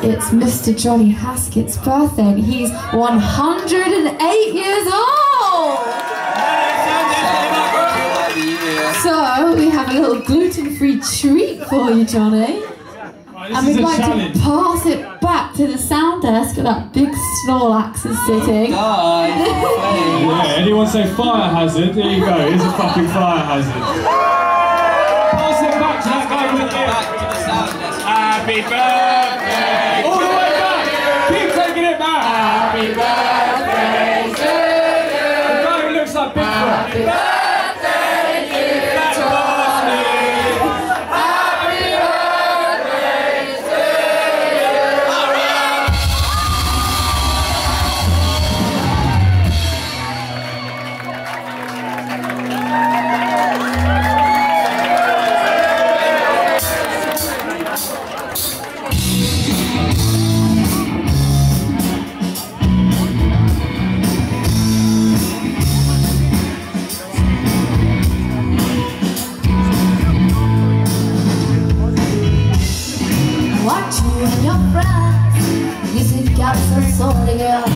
it's Mr. Johnny Haskett's birthday and he's 108 years old! So, we have a little gluten-free treat for you, Johnny. And we'd like to pass it back to the sound desk where that big Snorlax is sitting. Yeah, anyone say fire hazard? There you go, here's a fucking fire hazard. Pass it back to that guy with you. Back to the sound desk. Happy birthday! All the way back! Keep taking it back! Happy birthday to you! The guy who looks like Bigfoot. Watch you and your friends, you think I'm so sorry, girl.